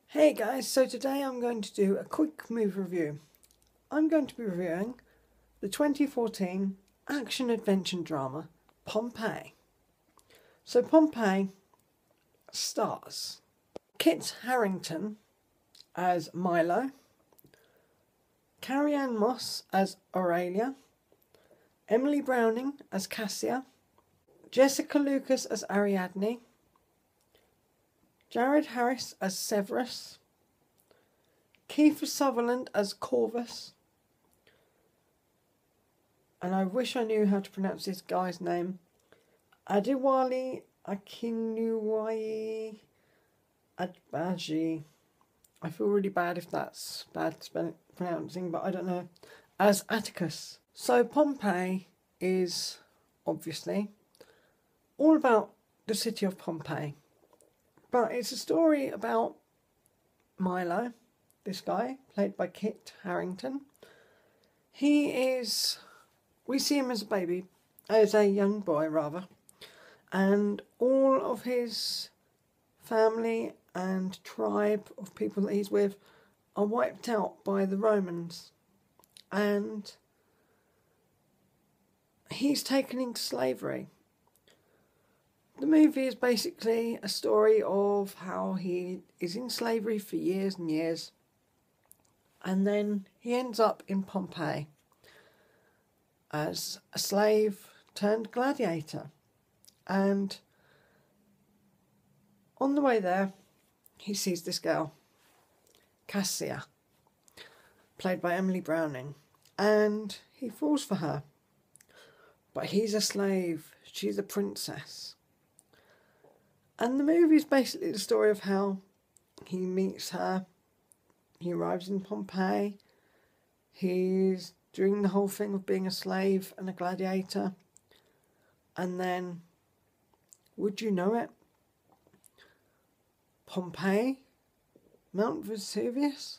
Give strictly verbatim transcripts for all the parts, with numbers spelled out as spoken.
Hey guys, so today I'm going to do a quick movie review. I'm going to be reviewing the twenty fourteen action-adventure drama Pompeii. So Pompeii stars Kit Harington as Milo, Carrie-Anne Moss as Aurelia, Emily Browning as Cassia, Jessica Lucas as Ariadne, Jared Harris as Severus, Kiefer Sutherland as Corvus, and I wish I knew how to pronounce this guy's name, Adewale Akinwumi Agbaji. I feel really bad if that's bad spelling, pronouncing, but I don't know, as Atticus. So Pompeii is obviously all about the city of Pompeii. But it's a story about Milo, this guy, played by Kit Harington. He is, we see him as a baby, as a young boy rather, and all of his family and tribe of people that he's with are wiped out by the Romans. And he's taken into slavery. The movie is basically a story of how he is in slavery for years and years, and then he ends up in Pompeii as a slave turned gladiator. And on the way there, he sees this girl, Cassia, played by Emily Browning, and he falls for her. But he's a slave, she's a princess. And the movie is basically the story of how he meets her, he arrives in Pompeii, he's doing the whole thing of being a slave and a gladiator, and then, would you know it, Pompeii, Mount Vesuvius,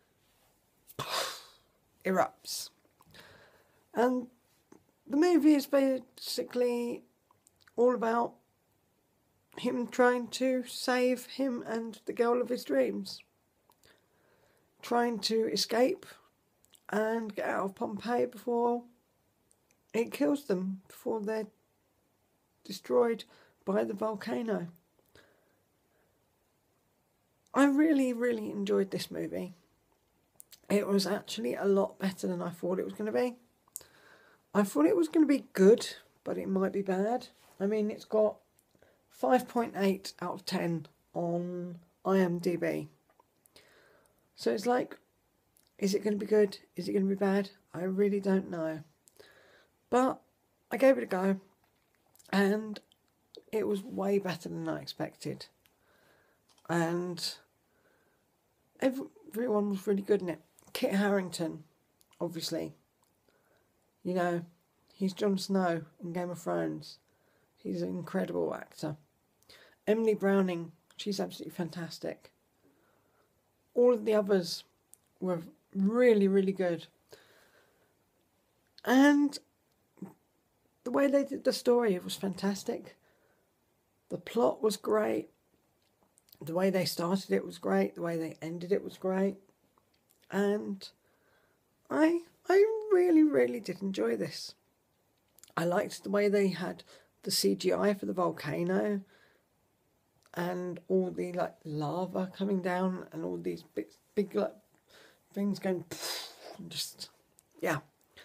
erupts. And the movie is basically all about him trying to save him and the girl of his dreams, trying to escape and get out of Pompeii before it kills them, before they're destroyed by the volcano. I really, really enjoyed this movie. It was actually a lot better than I thought it was going to be. I thought it was going to be good, but it might be bad. I mean, it's got five point eight out of ten on IMDb. So it's like, is it going to be good? Is it going to be bad? I really don't know. But I gave it a go, and it was way better than I expected. And everyone was really good in it. Kit Harington, obviously. You know, he's Jon Snow in Game of Thrones. He's an incredible actor. Emily Browning, she's absolutely fantastic. All of the others were really, really good. And the way they did the story, it was fantastic. The plot was great. The way they started it was great. The way they ended it was great. And I, I really, really did enjoy this. I liked the way they had the C G I for the volcano, and all the like lava coming down, and all these big, big like things going, just yeah,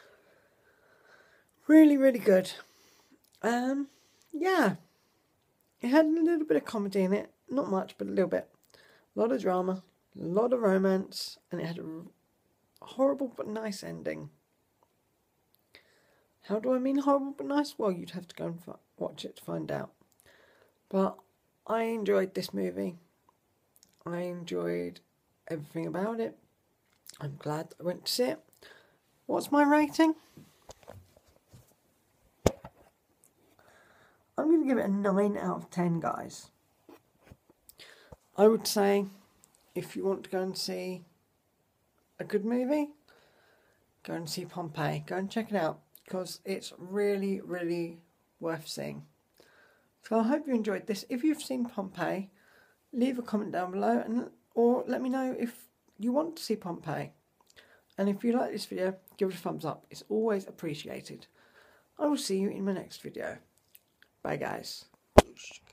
really, really good. Um, yeah, it had a little bit of comedy in it, not much, but a little bit. A lot of drama, a lot of romance, and it had a horrible but nice ending. How do I mean horrible but nice? Well, you'd have to go and watch it to find out. But I enjoyed this movie. I enjoyed everything about it. I'm glad I went to see it. What's my rating? I'm going to give it a nine out of ten, guys. I would say, if you want to go and see a good movie, go and see Pompeii. Go and check it out, because it's really, really worth seeing. So I hope you enjoyed this. If you've seen Pompeii, leave a comment down below, and or let me know if you want to see Pompeii. And if you like this video, give it a thumbs up. It's always appreciated. I will see you in my next video. Bye guys.